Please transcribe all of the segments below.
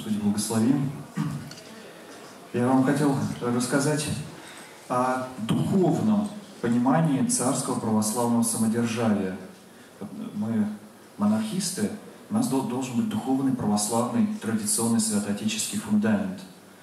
Господи, благослови. Я вам хотел рассказать о духовном понимании царского православного самодержавия. Мы монархисты, у нас должен быть духовный, православный, традиционный святоотеческий фундамент.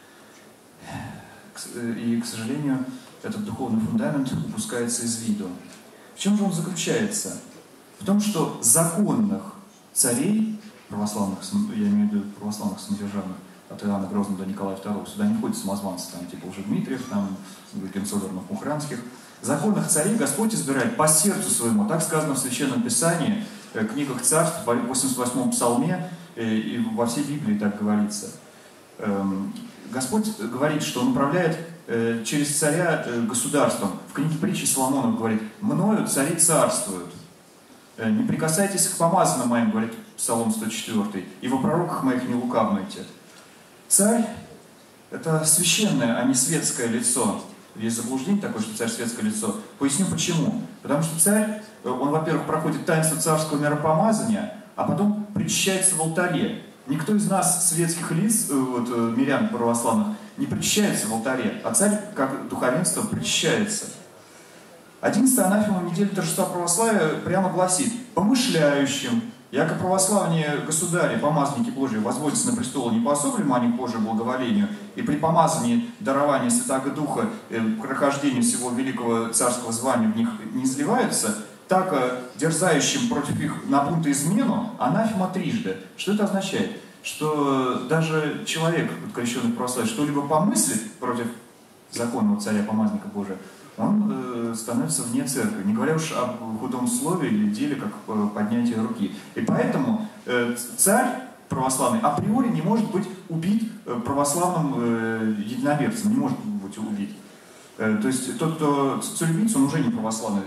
И, к сожалению, этот духовный фундамент упускается из виду. В чем же он заключается? В том, что законных царей, православных, я имею в виду православных самодержавных, от Иоанна Грозного до Николая II, сюда не входят самозванцы, там, типа уже Дмитриев, там, Генцоллерных, Мухранских. Законных царей Господь избирает по сердцу своему, так сказано в Священном Писании, книгах Царств, в 88-м Псалме, и во всей Библии так говорится. Господь говорит, что Он управляет через царя государством. В книге притчи Соломонов говорит: «Мною цари царствуют». «Не прикасайтесь к помазанным моим», говорит Псалом 104, «и во пророках моих не лукавнуйте». Царь – это священное, а не светское лицо. Есть заблуждение такое, что царь – светское лицо. Поясню почему. Потому что царь, он, во-первых, проходит таинство царского миропомазания, а потом причащается в алтаре. Никто из нас, светских лиц, мирян православных, не причащается в алтаре, а царь, как духовенство, причащается. 11-я анафема недели торжества православия прямо гласит: «Помышляющим, яко православнее государи, помазники Божии, возводятся на престол не по особому, а не к Божьему благоволению, и при помазании дарования Святаго Духа, прохождению всего великого царского звания в них не изливаются, так дерзающим против их на бунт и измену анафема трижды». Что это означает? Что даже человек, крещенный в православии, что-либо помыслит против законного царя, помазника Божия, он становится вне церкви, не говоря уж об худом слове или деле, как поднятие руки. И поэтому царь православный априори не может быть убит православным единоверцем, не может быть убит. То есть тот, кто цареубийца, он уже не православный.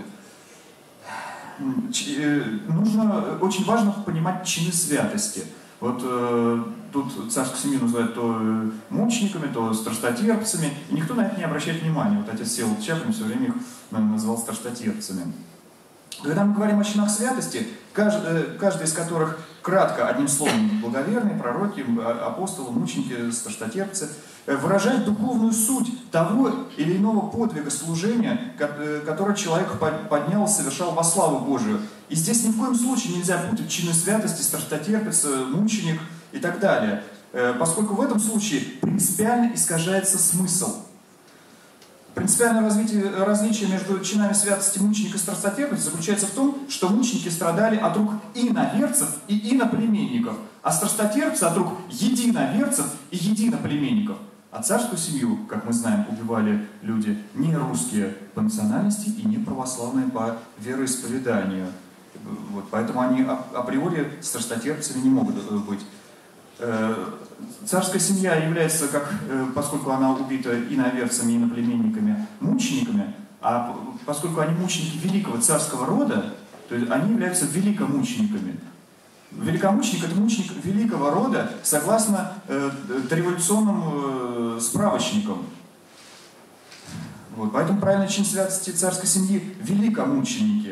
Очень важно понимать чины святости. Вот тут царскую семью называют то мучениками, то страстотерпцами, и никто на это не обращает внимания. Вот отец Всеволод Чаплин все время их называл страстотерпцами. Когда мы говорим о чинах святости, каждый из которых кратко, одним словом, благоверные, пророки, апостолы, мученики, страстотерпцы, выражает духовную суть того или иного подвига служения, который человек поднял, совершал во славу Божию. И здесь ни в коем случае нельзя путать чины святости, страстотерпец, мученик и так далее, поскольку в этом случае принципиально искажается смысл. Принципиальное различие между чинами святости мученика и страстотерпца заключается в том, что мученики страдали от рук иноверцев и иноплеменников, а страстотерпцы от рук единоверцев и единоплеменников. А царскую семью, как мы знаем, убивали люди не русские по национальности и не православные по вероисповеданию. Вот, поэтому они априори страстотерпцами не могут быть. Царская семья является, поскольку она убита иноверцами и иноплеменниками, мучениками, а поскольку они мученики великого царского рода, то есть они являются великомучениками. Великомученик – это мученик великого рода, согласно дореволюционным справочникам. Вот, поэтому правильный чин святости царской семьи – великомученики.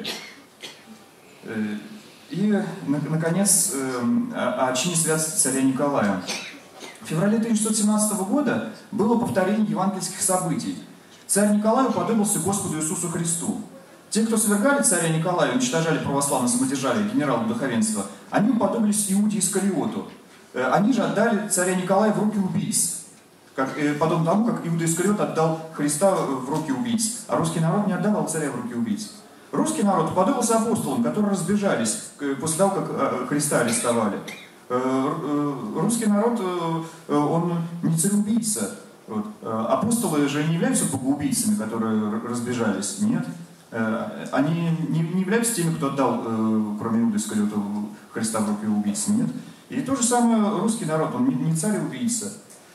И, наконец, о чине святости царя Николая. В феврале 1617 года было повторение евангельских событий. Царь Николай уподобился Господу Иисусу Христу. Те, кто свергали царя Николая, уничтожали православное самодержавие, генералу духовенства, они уподобились Иуде Искариоту. Они же отдали царя Николая в руки убийц, подобно тому, как Иуда Искариот отдал Христа в руки убийц. А русский народ не отдавал царя в руки убийц. Русский народ уподобился апостолам, которые разбежались после того, как Христа арестовали. Русский народ, он не цареубийца. Вот. Апостолы же не являются богоубийцами, которые разбежались. Нет. Они не являются теми, кто отдал, кроме Иуды Искариота, Христа в руки убийц. Нет. И то же самое русский народ, он не царь-убийца.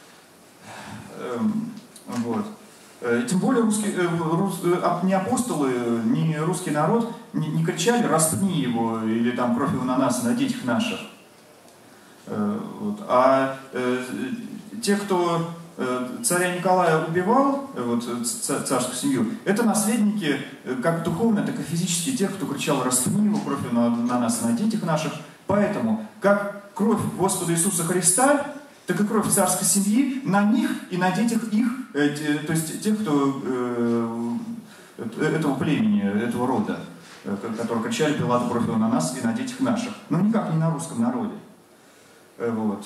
Вот. Тем более ни апостолы, ни русский народ не кричали: «Распни его» или там «Кровь его на нас, на детях наших». Вот. А те, кто царя Николая убивал, царскую семью, это наследники как духовные, так и физические тех, кто кричал: «Распни его, кровь его на нас, на детях наших». Поэтому, как кровь Господа Иисуса Христа, так и кровь царской семьи на них и на детях их, то есть тех, кто этого племени, этого рода, которые кричали: Пилат, кровь его на нас и на детях наших. Но никак не на русском народе. Вот.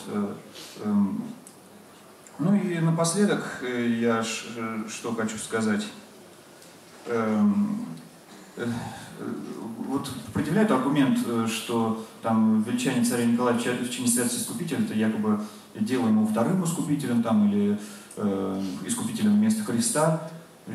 Ну и напоследок я что хочу сказать. Вот предъявляют аргумент, что там величание царя Николая в чине святости искупителя — это якобы дело ему вторым искупителем там, или искупителем вместо Христа.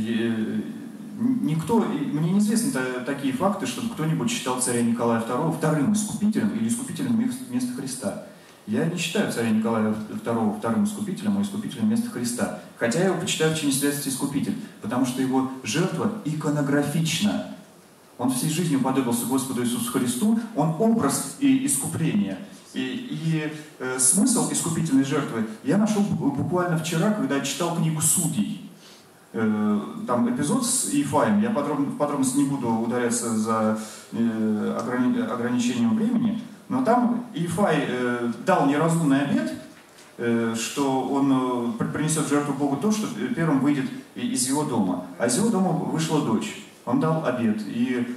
Никто, мне неизвестны такие факты, чтобы кто-нибудь считал царя Николая II вторым искупителем или искупителем вместо Христа. Я не считаю царя Николая II вторым искупителем, а искупителем вместо Христа. Хотя я его почитаю в чине святости искупитель, потому что его жертва иконографична. Он всей жизнью подвигался Господу Иисусу Христу, он образ и искупления. И смысл искупительной жертвы я нашел буквально вчера, когда читал книгу Судей. Там эпизод с Иефаем, я в подробности не буду ударяться за ограничением времени, но там Иефай дал неразумный обет, что он принесет в жертву Богу то, что первым выйдет из его дома. А из его дома вышла дочь. Он дал обет, и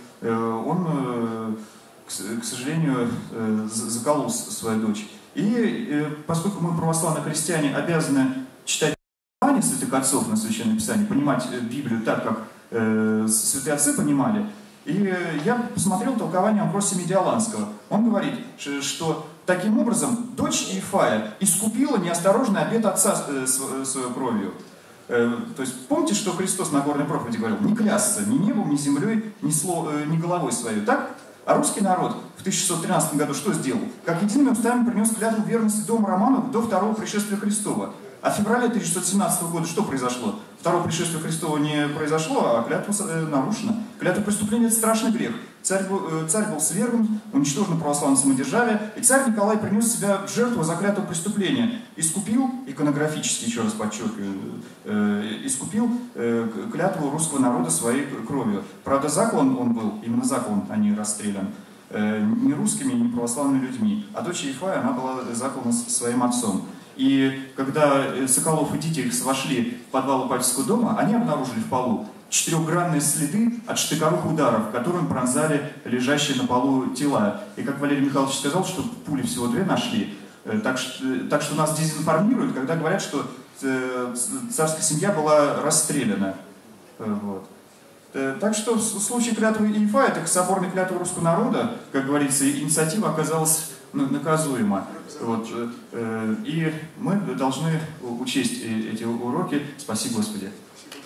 он, к сожалению, заколол свою дочь. И поскольку мы, православные христиане, обязаны читать послания святых отцов на Священном Писании, понимать Библию так, как святые отцы понимали, и я посмотрел толкование Амвросия Медиаланского. Он говорит, что таким образом дочь Иефая искупила неосторожный обет отца своей кровью. То есть помните, что Христос на горной проповеди говорил: не клясться ни небом, ни землей, ни головой своей, так? А русский народ в 1613 году что сделал? Как едиными устами принес клятву верности дому Романовых до второго пришествия Христова. А в феврале 1617 года что произошло? Второго пришествия Христова не произошло, а клятва нарушена. Клятва преступления — это страшный грех. Царь был свергнут, уничтожено православное самодержавие, и царь Николай принес себя в жертву за клятву преступления. Искупил, иконографически, еще раз подчеркиваю, искупил клятву русского народа своей кровью. Правда, заклан он был, именно заклан, а не расстрелян, не русскими, не православными людьми. А дочь Иефая, она была заклана своим отцом. И когда Соколов и Дитих вошли в подвал Ипатьевского дома, они обнаружили в полу 4-гранные следы от штыковых ударов, которым пронзали лежащие на полу тела. И как Валерий Михайлович сказал, что пули всего 2 нашли. Так что нас дезинформируют, когда говорят, что царская семья была расстреляна. Вот. Так что в случае клятвы Иефая, так соборной клятвы русского народа, как говорится, инициатива оказалась наказуема. Вот. И мы должны учесть эти уроки. Спаси Господи.